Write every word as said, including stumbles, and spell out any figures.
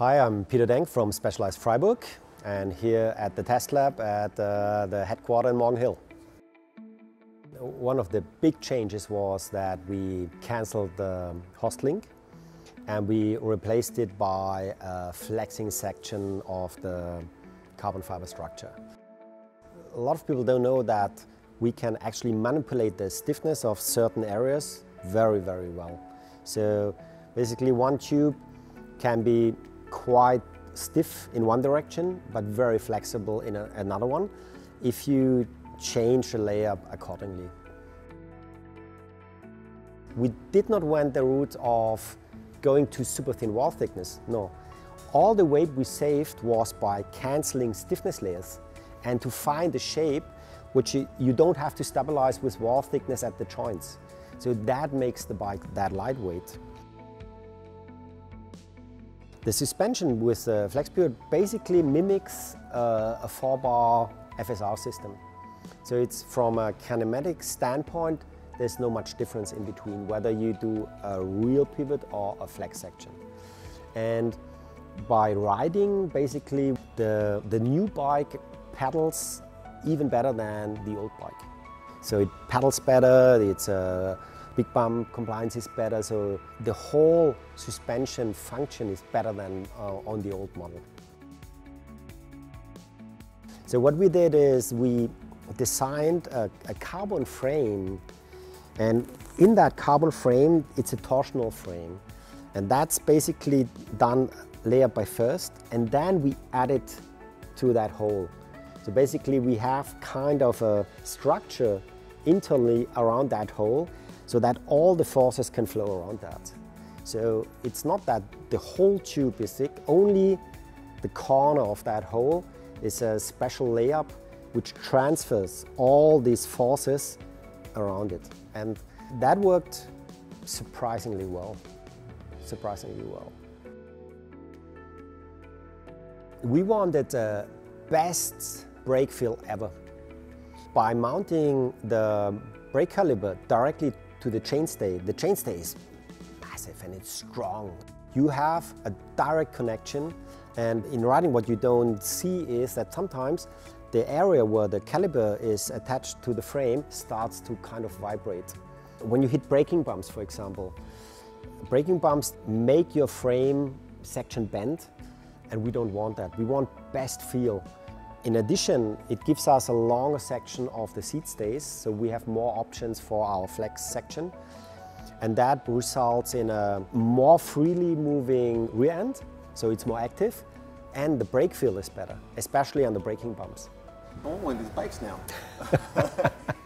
Hi, I'm Peter Denk from Specialized Freiburg and here at the test lab at uh, the headquarters in Morgan Hill. One of the big changes was that we cancelled the HORST link and we replaced it by a flexing section of the carbon fiber structure. A lot of people don't know that we can actually manipulate the stiffness of certain areas very, very well. So basically one tube can be quite stiff in one direction but very flexible in a, another one if you change the layup accordingly. We did not went the route of going to super thin wall thickness, no. All the weight we saved was by cancelling stiffness layers and to find a shape which you, you don't have to stabilize with wall thickness at the joints. So that makes the bike that lightweight. The suspension with the FlexPivot basically mimics uh, a four bar F S R system. So it's from a kinematic standpoint, there's no much difference in between whether you do a real pivot or a flex section. And by riding, basically the, the new bike pedals even better than the old bike. So it pedals better, it's a big bump compliance is better, so the whole suspension function is better than uh, on the old model. So what we did is we designed a, a carbon frame, and in that carbon frame it's a torsional frame, and that's basically done layer by first, and then we add it to that hole. So basically we have kind of a structure internally around that hole so that all the forces can flow around that. So it's not that the whole tube is thick, only the corner of that hole is a special layup which transfers all these forces around it. And that worked surprisingly well, surprisingly well. We wanted the best brake feel ever. By mounting the brake caliper directly to the chainstay, the chainstay is massive and it's strong. You have a direct connection, and in riding what you don't see is that sometimes the area where the caliper is attached to the frame starts to kind of vibrate. When you hit braking bumps, for example, braking bumps make your frame section bend, and we don't want that. We want best feel. In addition, it gives us a longer section of the seat stays, so we have more options for our flex section. And that results in a more freely moving rear end, so it's more active, and the brake feel is better, especially on the braking bumps. Oh, and these bikes now.